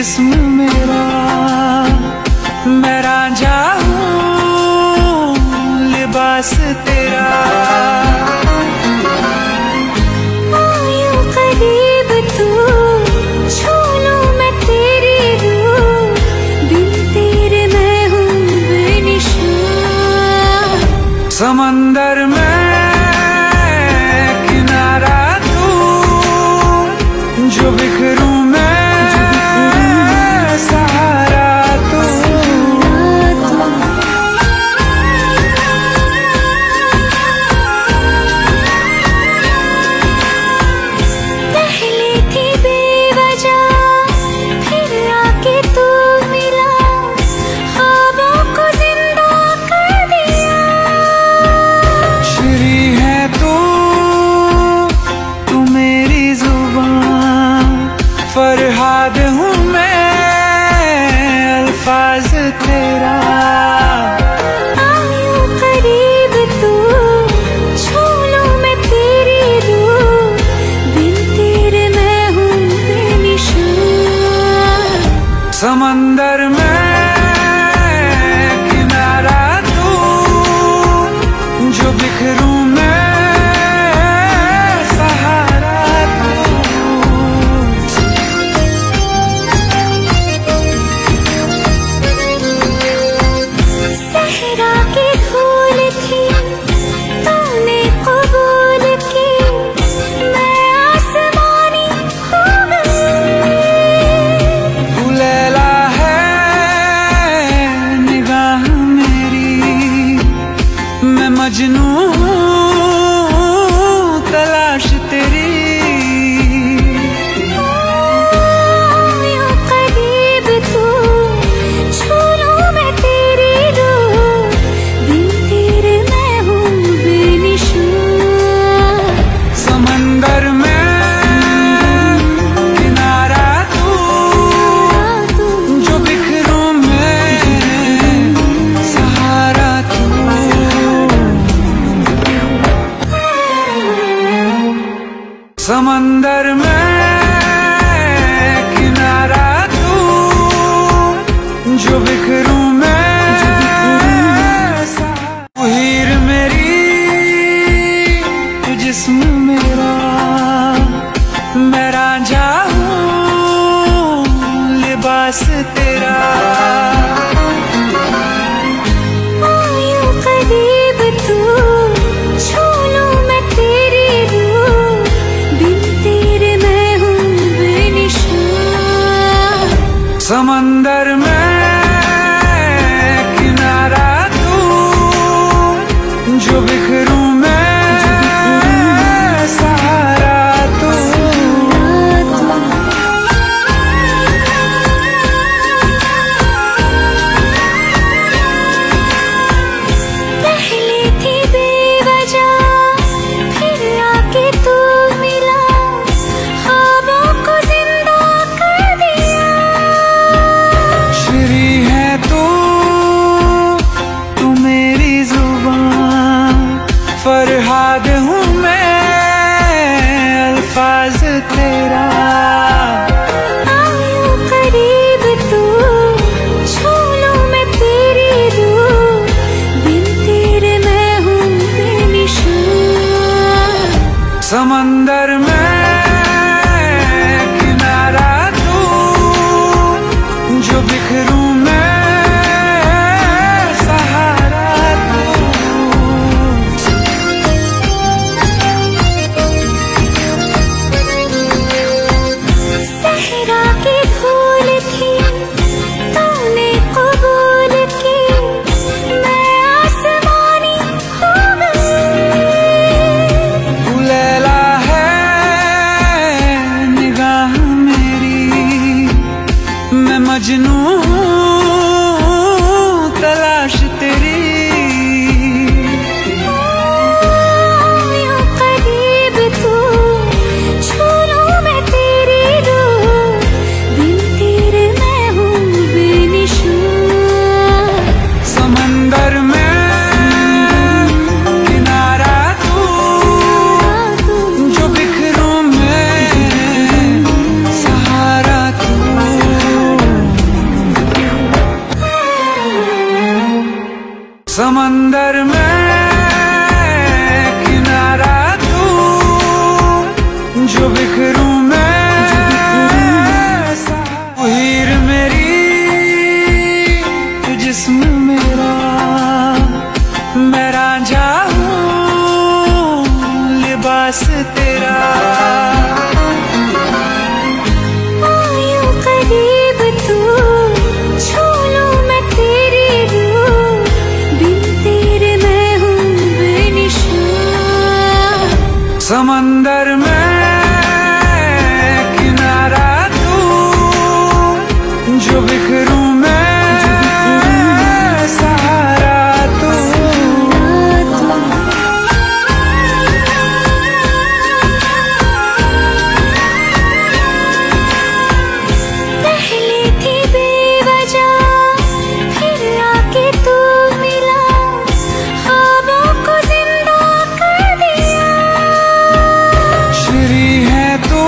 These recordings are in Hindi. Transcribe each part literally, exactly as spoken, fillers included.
जिस्म मेरा, मैं रांझा हूँ लिबास तेरा। आयूं करीब तू, छू लूं मैं तेरी रूह, बिन तेरे मैं हूँ बेनिशान। समंदर में किनारा तू, जो बिखरूं मैं सहारा तू। पहले थी बेवजह, फिर आके तू मिला, ख्वाबों को जिंदा कर दिया। श्री है तू, तू मेरी जुबान, फरहाद हूँ मैं अल्फाज तेरा। आयूं करीब तू, छू लूं मैं तेरी रूह, बिन तेरे मैं हूँ बेनिशान। समंदर में किनारा तू, जो बिखरूं मैं सहारा तू। सहरा की फूल थी, तूने कबूल की, मैं आसमानी हो गई। तू लैला है निगाह मेरी, मैं मजनू हूँ तलाश तेरी। आयूं करीब तू, छू लूं मैं तेरी रूह, बिन तेरे मैं हूँ बेनिशान। समंदर में किनारा तू, जो बिखरूं मैं सहारा तू। समंदर में किनारा तू, जो बिखरूं मैं सहारा। तू हीर मेरी, तू जिस्म मेरा, मैं रांझा हूँ लिबास तेरा। आयूं करीब तू, छू लूं मैं तेरी रूह, बिन तेरे मैं हूँ बेनिशान। समंदर में किनारा तू, जो बिखरूं मैं सहारा तू। पहले थी बेवजह, फिर आके तू मिला, ख्वाबों को जिंदा कर दिया। श्री है तू, तू मेरी जुबान, फरहाद हूँ मैं अल्फाज तेरा। आयूं करीब तू, छू लूं मैं तेरी रूह, बिन तेरे मैं हूँ बेनिशान। समंदर में किनारा तू, जो बिखरूं मैं सहारा तू। सहरा की फूल थी, तूने कबूल की, मैं आसमानी हो गई। तू लैला है निगाह मेरी, मैं मजनू हूँ तलाश तेरी। आयूं करीब तू, छू लूं मैं तेरी रूह, बिन तेरे मैं हूँ बेनिशान। समंदर में किनारा तू, जो बिखरूं मैं सहारा तू। जो बिखरूं मैं हीर मेरी तू जिस्म मेरा, मैं रांझा हूँ लिबास तेरा। आयो करीब तू छू लूं मैं तेरी रूह, बिन तेरे मैं हूँ बेनिशान। समंदर में किनारा तू, जो बिखरूं मैं सहारा तू। पहले थी बेवजह फिर आके तू मिला, ख्वाबों को जिंदा कर दिया। श्री है तू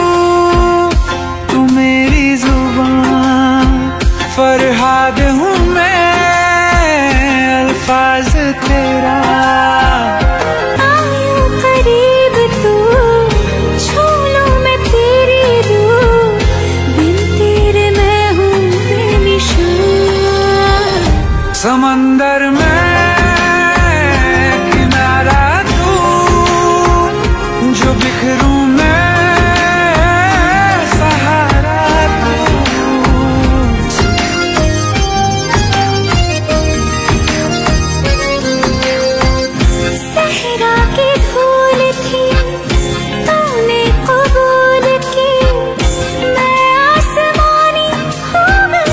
तू मेरी जुबान, फरहाद हूँ मैं अल्फाज तेरा। आयो करीब तू छू लूं मैं तेरी रूह, बिन तेरे मैं हूँ बेनिशान। समंदर में किनारा तू, जो बिखरूं मैं सहारा तू। सहरा की धूल थी तूने कबूल की, मैं आसमानी हो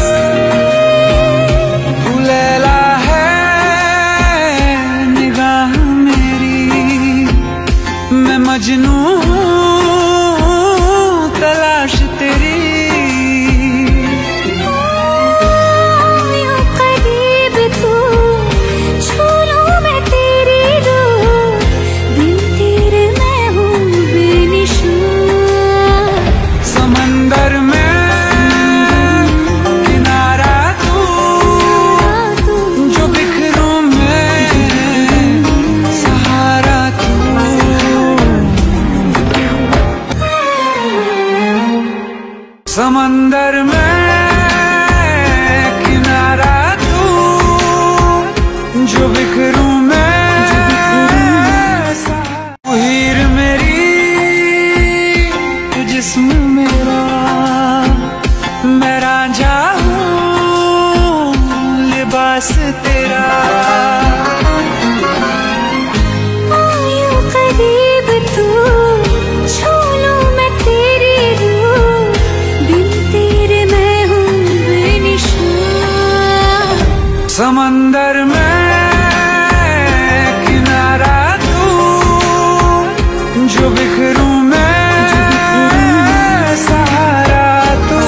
गई। तू लैला है निगाह मेरी, मैं मजनू हूँ तलाश तेरी। आयो करीब तू छू लूं मैं तेरी रूह, बिन तेरे मैं हूँ बेनिशान। समंदर में किनारा तू, जो बिखरूं मैं सहारा तू। समंदर में किनारा तू, जो बिखरूं मैं सहारा। हीर मेरी तू जिस्म मेरा, मैं रांझा हूँ लिबास तेरा। आयो करीब तू छू लूं मैं तेरी रूह, बिन तेरे मैं हूँ बेनिशान। समंदर में किनारा तू, जो बिखरूं मैं सहारा तू।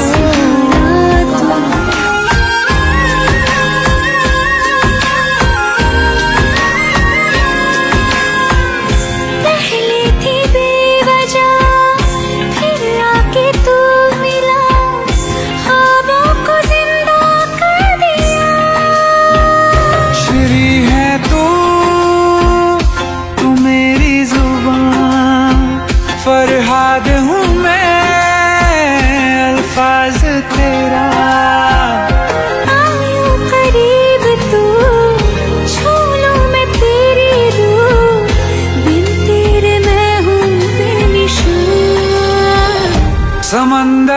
पहले थी बेवजह फिर आके तू मिला, ख्वाबों को जिंदा कर दिया। श्री है तू तू मेरी जुबान, फरहाद हूँ मैं अल्फाज तेरा। आयो करीब तू छू लूं मैं तेरी रूह, बिन तेरे मैं हूँ बेनिशान। समंदर